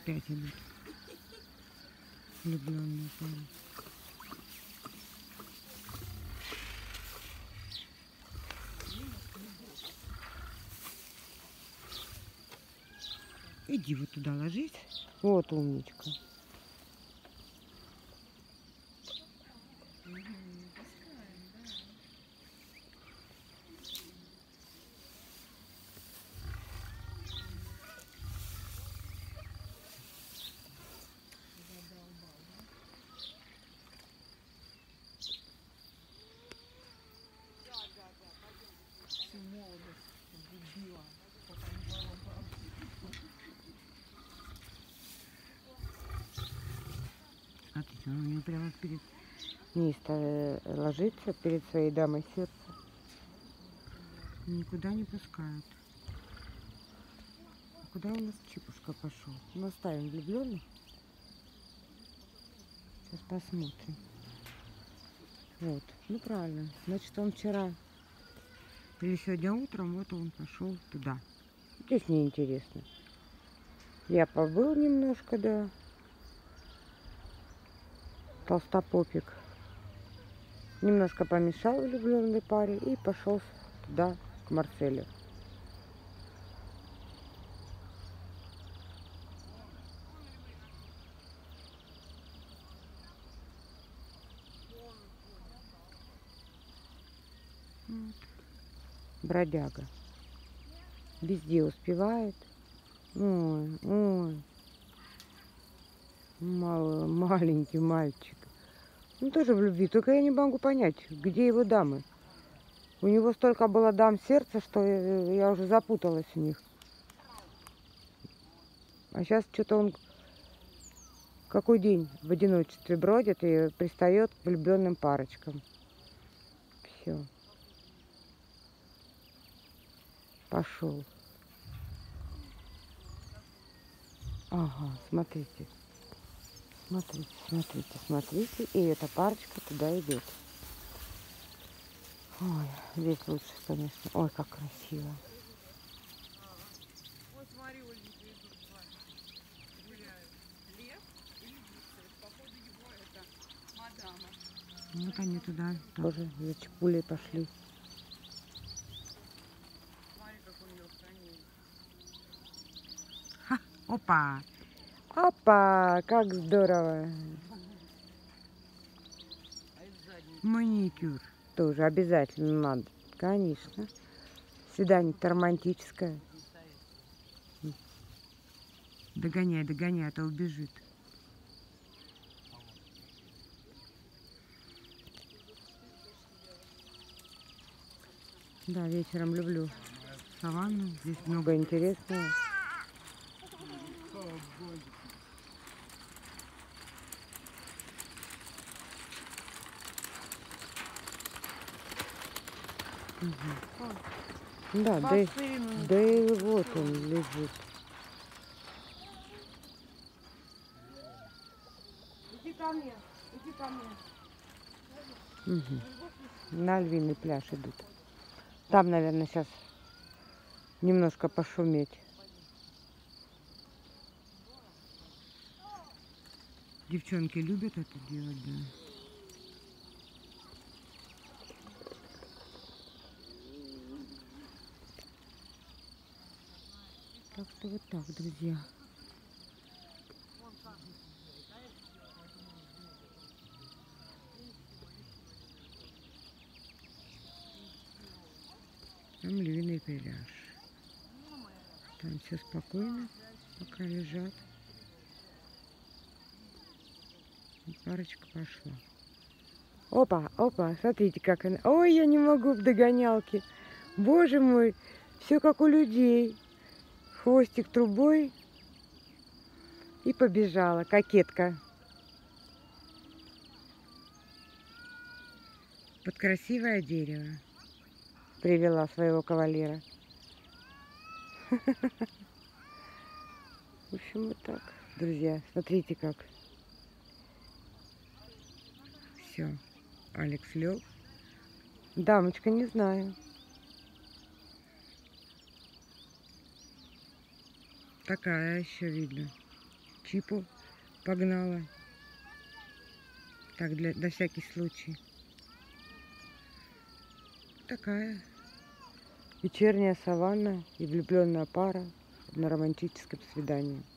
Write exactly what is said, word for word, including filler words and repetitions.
опять идут влюбленные парни. Иди вот туда ложись. Вот умничка. Всю молодость убила, пока не было бабки. Смотрите, он у него прямо перед ней ложится, перед своей дамой сердца. Никуда не пускают. А куда у нас Чипушка пошел? Мы оставим влюбленных. Сейчас посмотрим. Вот, ну правильно. Значит, он вчера или сегодня утром, вот он пошел туда. Здесь мне интересно. Я побыл немножко, да. Толстопопик. Немножко помешал влюбленной паре и пошел туда, к Марселю. Вот. Бродяга. Везде успевает. Ой, ой. Мал, маленький мальчик. Он тоже в любви. Только я не могу понять, где его дамы. У него столько было дам сердца, что я, я уже запуталась в них. А сейчас что-то он какой день в одиночестве бродит и пристает к влюбленным парочкам. Все. Пошел. Ага, смотрите. Смотрите, смотрите, смотрите. И эта парочка туда идет. Ой, здесь лучше, конечно. Ой, как красиво. Вот смотри, Ольгенька, идут с вами. Гуляют. Лев и львица. Это, походу, его это мадама. Вот они туда тоже за чепулей пошли. Смотри, как у нее хранение. Ха, опа! Опа! Как здорово! А из задней. Маникюр. Тоже обязательно надо. Конечно. Свидание-то романтическое. Догоняй, догоняй, а то убежит. Да, вечером люблю саванну. Здесь много интересного. Угу. Да, да, и, да и вот он лежит. Иди ко мне, иди ко мне. Угу. На львиный пляж идут. Там, наверное, сейчас немножко пошуметь. Девчонки любят это делать, да. Так что вот так, друзья. Там львиный пляж. Там все спокойно, пока лежат. И парочка пошла. Опа, опа, смотрите, как она. Ой, я не могу в догонялке. Боже мой, все как у людей. Хвостик трубой. И побежала, кокетка. Под красивое дерево привела своего кавалера. В общем, вот так, друзья. Смотрите, как. Все. Алекс лег. Дамочка, не знаю. Такая еще видно. Чипу погнала. Так, для, на всякий случай. Такая вечерняя саванна и влюбленная пара на романтическом свидании.